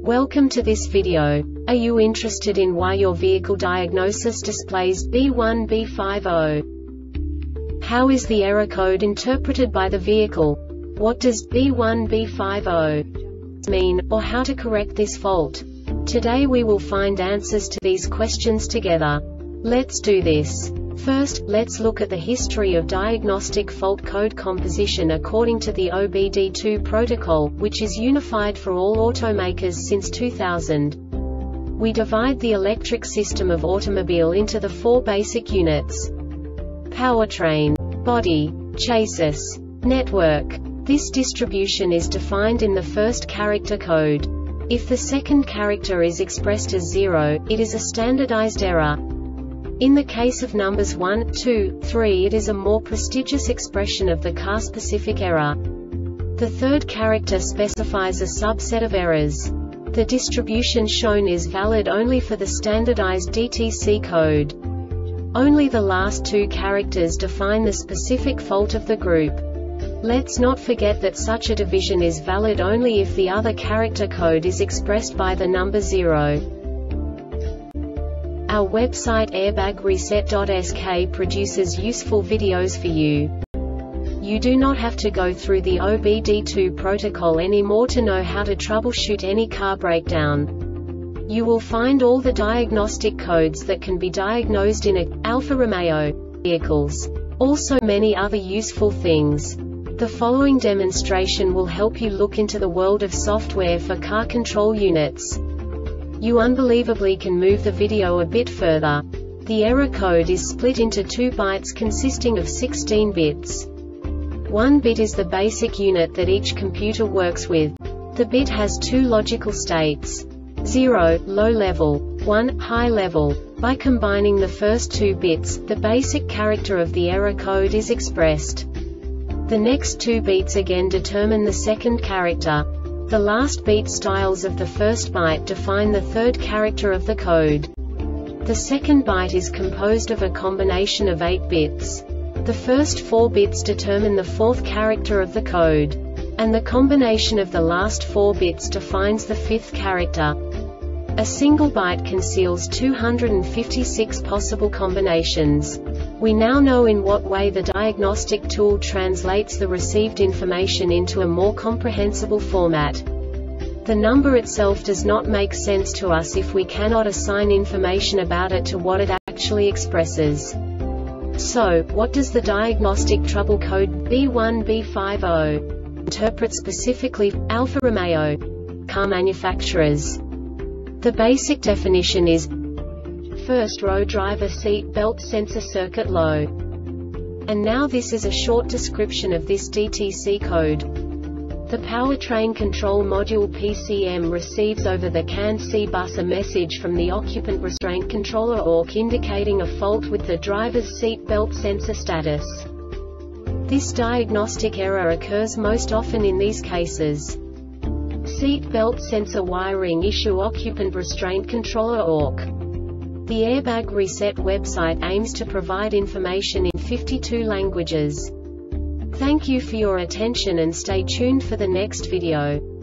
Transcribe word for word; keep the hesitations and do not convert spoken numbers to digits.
Welcome to this video. Are you interested in why your vehicle diagnosis displays B one B fifty? How is the error code interpreted by the vehicle? What does B one B fifty mean, or how to correct this fault? Today we will find answers to these questions together. Let's do this. First, let's look at the history of diagnostic fault code composition according to the O B D two protocol, which is unified for all automakers since two thousand. We divide the electric system of automobile into the four basic units: powertrain, body, chassis, network. This distribution is defined in the first character code. If the second character is expressed as zero, it is a standardized error. In the case of numbers one, two, three, it is a more prestigious expression of the car-specific error. The third character specifies a subset of errors. The distribution shown is valid only for the standardized D T C code. Only the last two characters define the specific fault of the group. Let's not forget that such a division is valid only if the other character code is expressed by the number zero. Our website airbag reset dot S K produces useful videos for you. You do not have to go through the O B D two protocol anymore to know how to troubleshoot any car breakdown. You will find all the diagnostic codes that can be diagnosed in a Alfa Romeo vehicles. Also many other useful things. The following demonstration will help you look into the world of software for car control units. You unbelievably can move the video a bit further. The error code is split into two bytes consisting of sixteen bits. One bit is the basic unit that each computer works with. The bit has two logical states: zero, low level, one, high level. By combining the first two bits, the basic character of the error code is expressed. The next two bits again determine the second character. The last beat styles of the first byte define the third character of the code. The second byte is composed of a combination of eight bits. The first four bits determine the fourth character of the code. And the combination of the last four bits defines the fifth character. A single byte conceals two hundred fifty-six possible combinations. We now know in what way the diagnostic tool translates the received information into a more comprehensible format. The number itself does not make sense to us if we cannot assign information about it to what it actually expresses. So, what does the diagnostic trouble code B one B fifty interpret specifically for Alfa Romeo car manufacturers? The basic definition is: first row driver seat belt sensor circuit low. And now this is a short description of this D T C code. The powertrain control module P C M receives over the C A N C bus a message from the occupant restraint controller O R C indicating a fault with the driver's seat belt sensor status. This diagnostic error occurs most often in these cases: seat belt sensor wiring issue, occupant restraint controller O R C. The Airbag Reset website aims to provide information in fifty-two languages. Thank you for your attention and stay tuned for the next video.